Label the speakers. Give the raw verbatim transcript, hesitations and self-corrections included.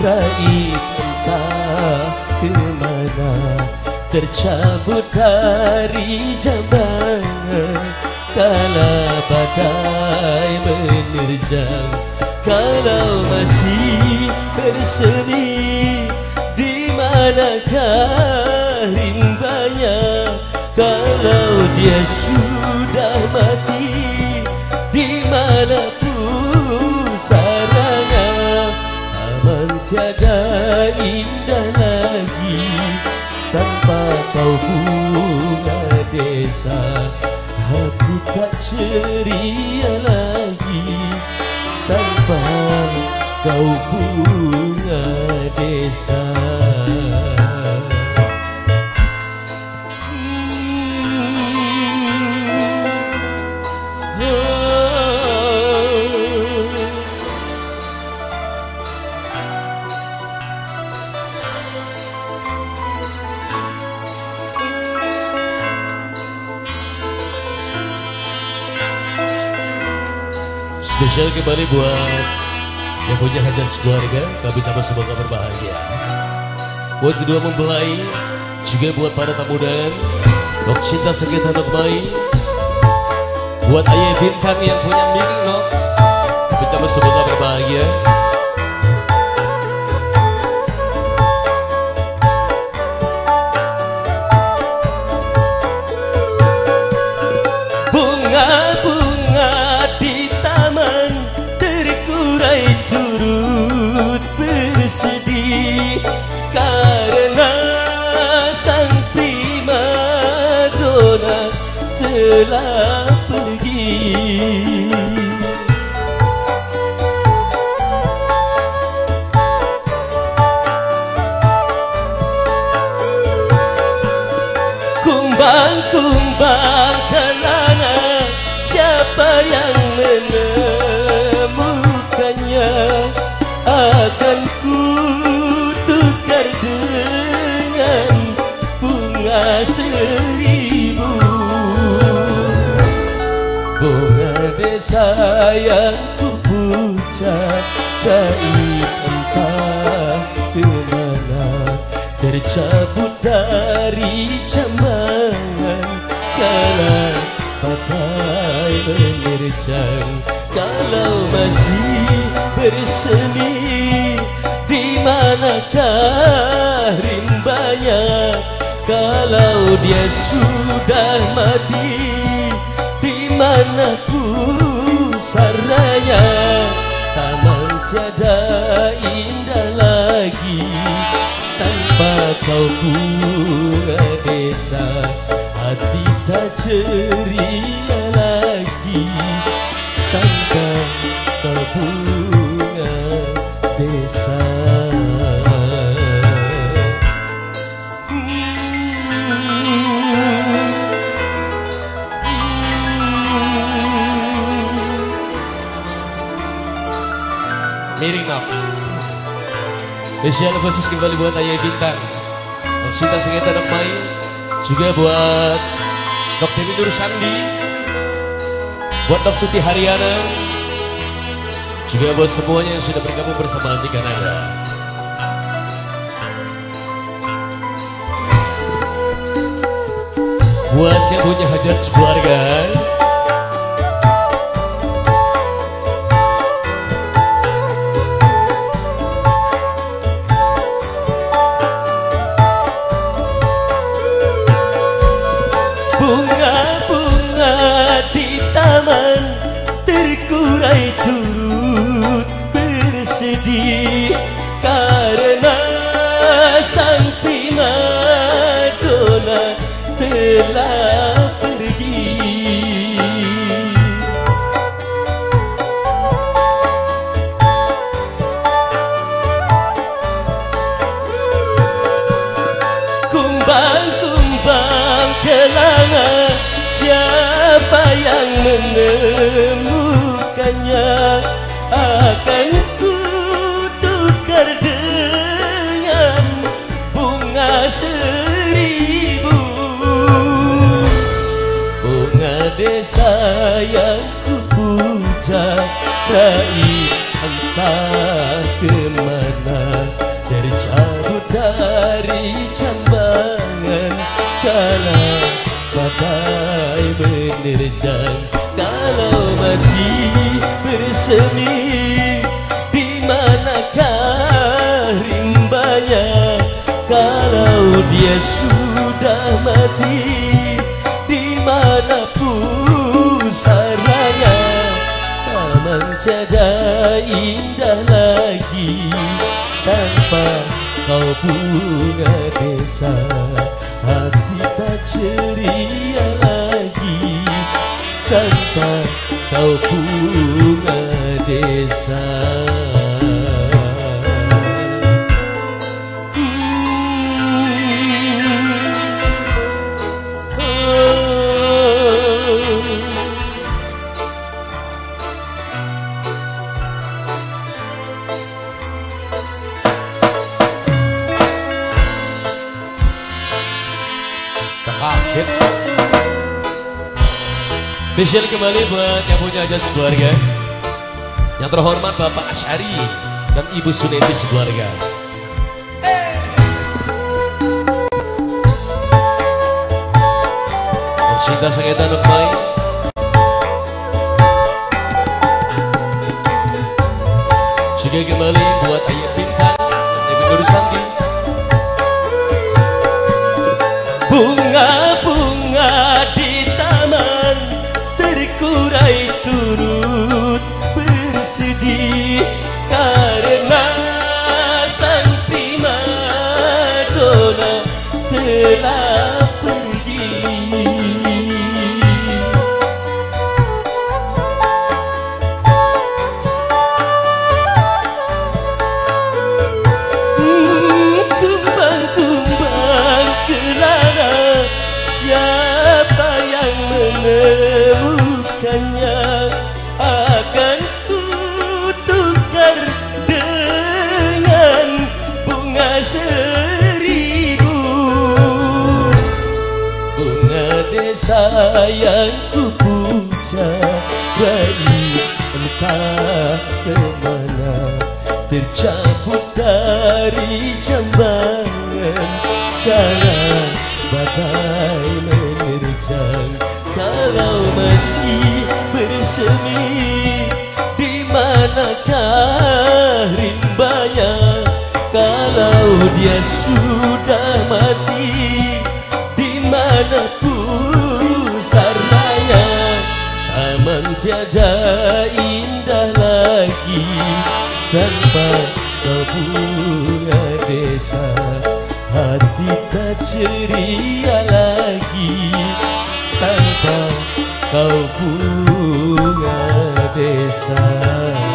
Speaker 1: gaib entah kemana, tercabut dari jambangan kala badai menerjang. Kalau masih bersemi, di manakah rimbanya? Kalau dia sudah mati, di mana pusaranya? Aman tiada indah lagi tanpa kau bunga desa. Hati tak ceria lagi tanpa kau bunga desa.
Speaker 2: Spesial kembali buat yang punya hajat keluarga, kami ucapkan semoga berbahagia. Buat kedua mempelai, juga buat para tamu dan Nok Cinta Sekitar Nok Mai. Buat ayah bintang yang punya miring Nok, kami ucapkan semoga berbahagia.
Speaker 1: Bunga-bunga di taman terkurai turut bersedih karena sang primadona telah pergi. Kumbang-kumbang kelana, siapa yang menemukannya? Akan ku tukar dengan bunga seribu. Bunga desa yang ku puja gaib entah kemana, tercabut dari jambangan kala badai menerjang. Kalau masih bersemi, di manakah rimbanya? Kalau dia sudah mati, di mana pusaranya? Taman tiada indah lagi tanpa kau bunga desa. Hati tak ceria lagi tanpa kau bunga desa.
Speaker 2: Miring Nok. Spesial khusus kembali buat ayah bintang Nok Cinta Sekitar Nok Mai, juga buat Nok Dewi Nur Sandi, buat Nok Suti Haryana, juga buat semuanya yang sudah bergabung bersama di Kanada. Buat yang punya hajat keluarga,
Speaker 1: bunga-bunga di taman terkurai turut bersedih karena sang primadona telah pergi. Kumbang-kumbang kelana, siapa yang menemukannya? Akan ku tukar dengan bunga seribu. Bunga desa yang ku puja, raih entah kemana, bersemi, di manakah rimbanya kalau dia sudah mati, di mana pusaranya taman tiada indah lagi tanpa kau bunga desa, hati tak ceria lagi tanpa kau bunga desa.
Speaker 2: Kaget. Spesial kembali buat yang punya aja sekeluarga. Yang terhormat Bapak Asyari dan Ibu Suneti sekeluarga. Om Cinta Sangetan Nukmai. Juga kembali buat Ayah Bintang Ibu Nur Santi.
Speaker 1: Bunga-bunga di taman terkurai turut bersedih karena sang primadona telah pergi. Kumbang-kumbang kelana, siapa yang menemukannya akan kutukar dengan bunga seribu. Bunga desa yang kupuja baik entah kemana, tercabut dari jambangan kala badai menerjang. Kalau masih bersemi, di manakah rimbanya kalau dia sudah mati, di mana pusaranya taman tiada indah lagi tanpa kau bunga desa, hati tak ceria lagi tanpa kau bunga desa.